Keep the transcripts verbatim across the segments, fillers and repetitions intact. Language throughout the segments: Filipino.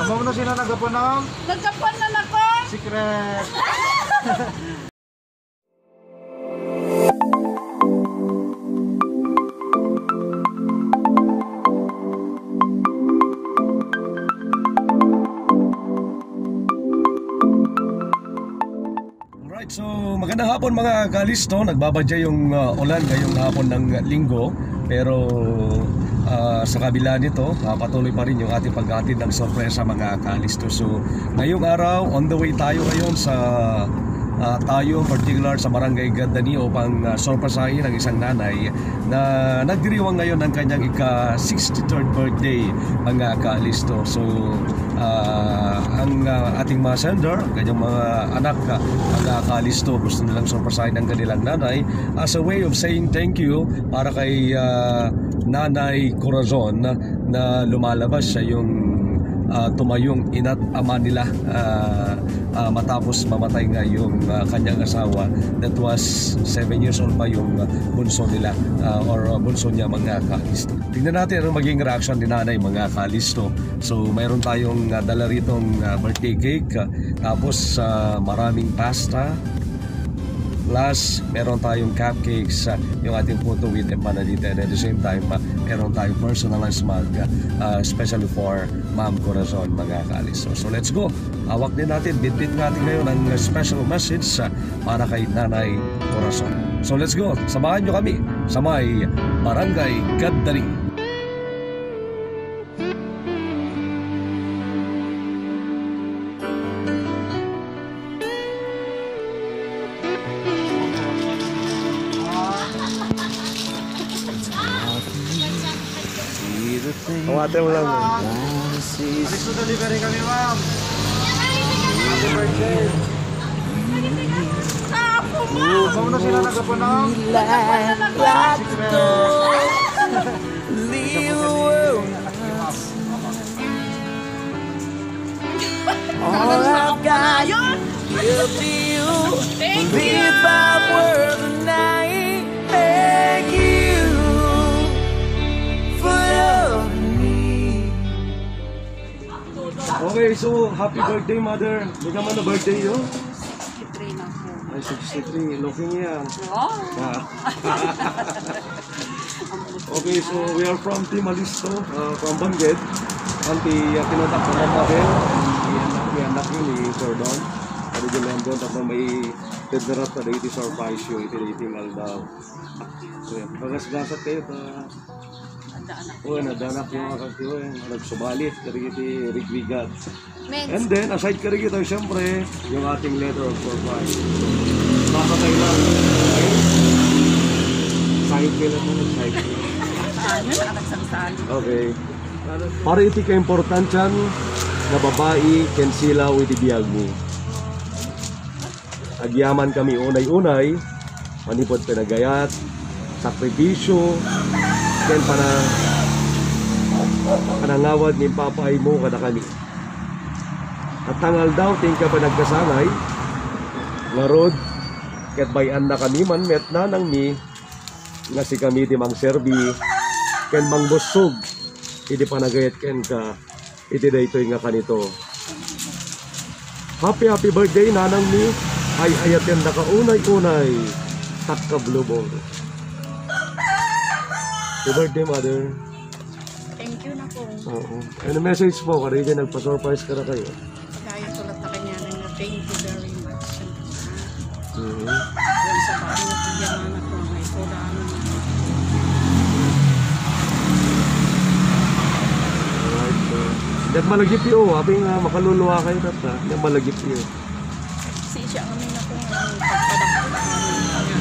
Amo na sila nagapanam. Nagkapan na nako. Secret. Alright, so magandang hapon mga kalisto. Nagbabadya yung uh, ulan ngayong hapon ng linggo. Pero uh, sa kabila nito, uh, patuloy pa rin yung ating paghatid ng sorpresa mga kalisto. So ngayong araw, on the way tayo ngayon sa uh, tayo particular sa Barangay Gandani upang uh, sorpresahin ang isang nanay na nagdiriwang ngayon ng kanyang ika sixty-third birthday mga kalisto. So uh, ang uh, ating mga sender, kanyang mga anak uh, mga kalisto, gusto nilang sorpresahin ng kanilang nanay as a way of saying thank you para kay uh, Nanay Corazon na, na lumalabas siya yung uh, tumayong ina't ama nila uh, uh, matapos mamatay nga yung uh, kanyang asawa that was seven years old pa yung uh, bunso nila uh, or uh, bunso niya mga kalisto. Tingnan natin ang maging reaction ni nanay mga kalisto. So mayroon tayong uh, dala ritong uh, birthday cake, uh, tapos uh, maraming pasta, plus meron tayong cupcakes, uh, yung ating photo with empanadita, and at the same time uh, meron tayong personalized mug uh, especially for Ma'am Corazon mga kalisto. So let's go, hawak din natin, bitbit natin ngayon ang special message uh, para kay Nanay Corazon. So let's go, samahan nyo kami sa may Barangay Gandani. Kawate mo lang. Alis na delivery kami, ma'am. Happy birthday. Amo na sila nagapanam. All I've got is you. Thank you. If I were the night, thank you for loving me. Okay, so happy birthday mother. Hindi ka man na birthday yun? sixty-three na po. Ay, sixty-three. Looking yan. Oh. Ah. Okay, so we are from Team Alisto, uh, from Bangged. Anti uh, tinotak na ng Mabel. Ianak yun ni Cordon. Ada di London, tapos may tederat na iti surprise yun. Iti itingal daw. So yan, pagasgasat kayo. Oo, nadanak yung mga kaktiyo. Nagsubalit, kari iti rigwigat. And then, aside kari ito, siyempre, yung ating letter of surprise. Makakay lang. Side kayo lang mo, side kayo. Okay. Para iti ka-importansyan na babae, ken sila o iti biyag mo. Agyaman kami unay-unay, manipod pinagayat, sakripisyo, ken pana panangawad ni papay mo kada kami. At tangal daw, ting ka pa nagkasanay, ngarod, ket bayan na kami man met na nang mi, nga si kami di mang serbi, ken mang busog, iti panagayat ken ka, iti da ito nga kanito. Happy happy birthday nanang mi, ay ayat yan nakaunay-unay, takkablubong. Happy birthday mother. Thank you na po. Oo. Ano message po? Karige nagpa-surprise ka na kayo. Kaya sulat na kanya na thank you very much. Mm-hmm. Yan sa bahay na pagyaman ako ang isolaan. Alright, so dat malagip yun, abing uh, makaluluwa kayo tat ha, dat malagip yun. Si siya kami na kung pagpadakot namin.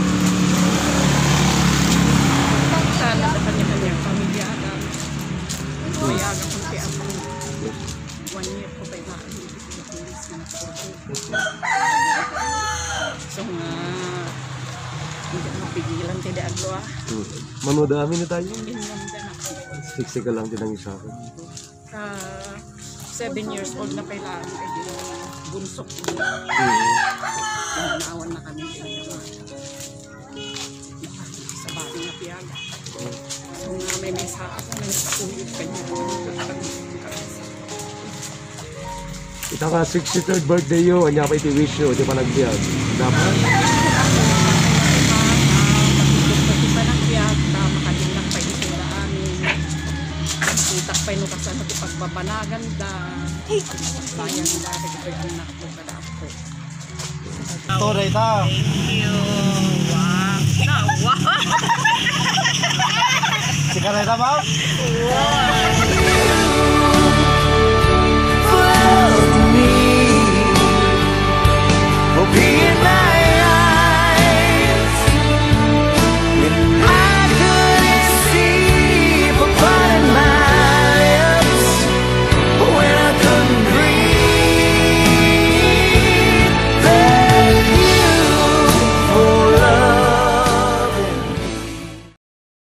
Sana sa kanya-kanya pamilya na mayaga kung kaya ako one year ko pa yung Pilipinas na so nga hindi mo pigilan tidak aglo ah. Manudami na tayo. Hindi mo na Siksi ka lang din ang isa ko. Uh, seven years old na pala ay di bunsok ko. Naawan na kami sa bahay na piyaga. So nga may mensahe ako na nakatulog kanya. Ita ka sixty-third birthday yo, anya pa iti wish yo, di pa nagbiag. Dapat. Takpay no kasan sa pagbabanagan da. Bayan nila kay anak ko kada ako. Toray ta. Thank you. Wow. Na wow. Sigareta ba? For me, for being